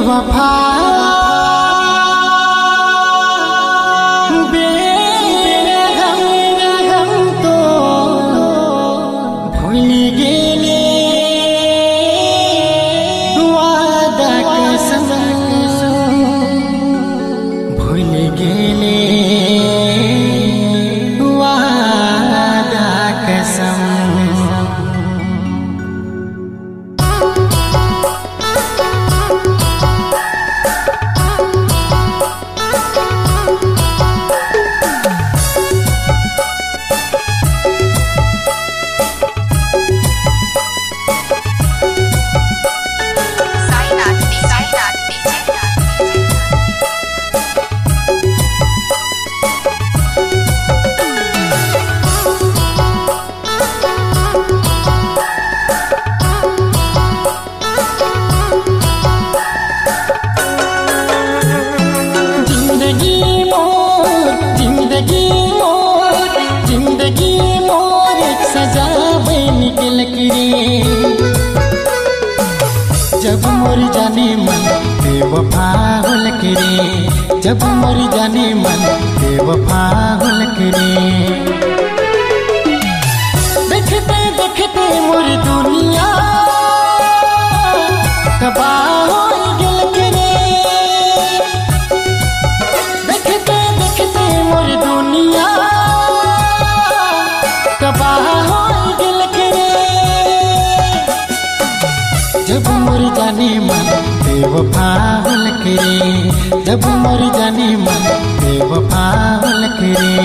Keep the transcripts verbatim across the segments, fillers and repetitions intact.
बेवफा बेरहम तो भूल गेले वादा कसम भूल गेले वादा कसम। जब मोर जाने मन बेवफा होल करे, जब मोर जाने मन बेवफा होल करे। देखते देखते मोर दुनिया तबाह हो गेल करे, देखते देखते मोर दुनिया तबाह हो गेल करे। जब मोर जाने मन बेवफा होल करे, जब मोर जाने मन बेवफा होल करे।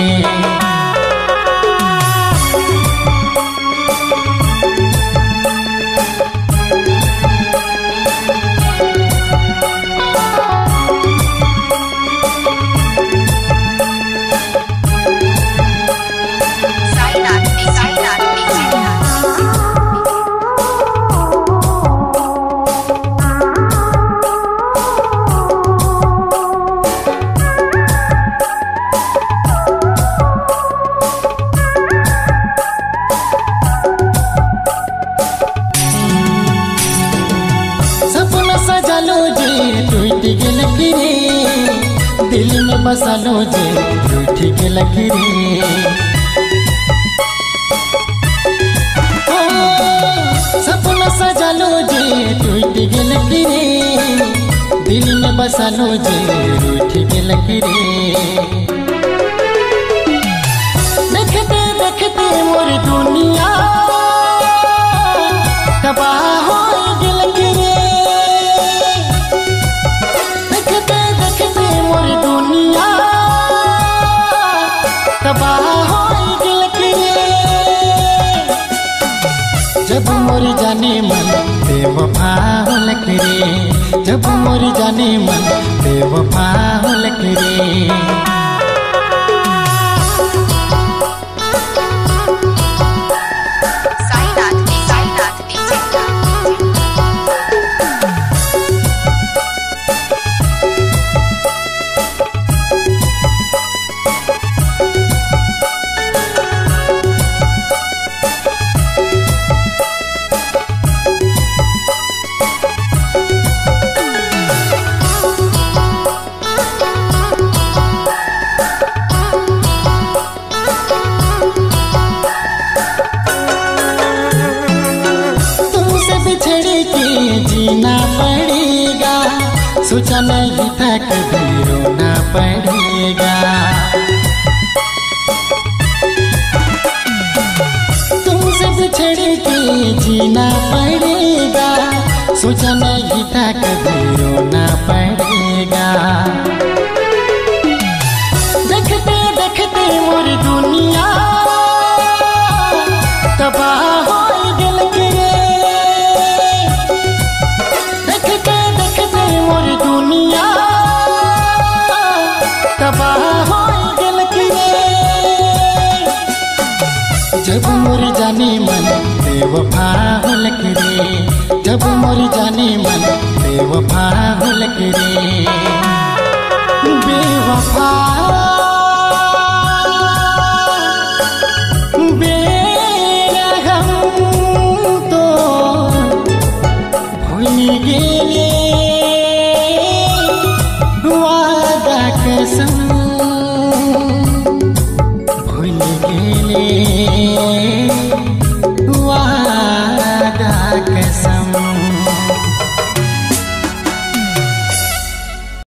टूट गेल रे दिल में बसलो जे टूट गेल रे। सपना सजलो जे टूट गेल रे दिल में बसलो जे टूट गेल रे। देखते देखते मोर दुनिया तबाह हो गेल रे, तबाह हो गेल करे। जब मोर जाने मन बेवफा होल करे, जब मोर जाने मन बेवफा होल करे। जीना पड़ेगा, सोचा नहीं था कभी रोना पड़ेगा। तुमसे बिछड़ के जीना पड़ेगा, सोचा नहीं था कभी रोना पड़ेगा। देखते देखते मोर दुनिया तबाह हो गेल करे, दुनिया तबाह हो गेल करे। जब मोर जाने मन बेवफा होल करे, जब मोर जाने मन बेवफा होल करे। बेवफा बेरहम तो भूल गेले कसम भूल गेले वादा कसम।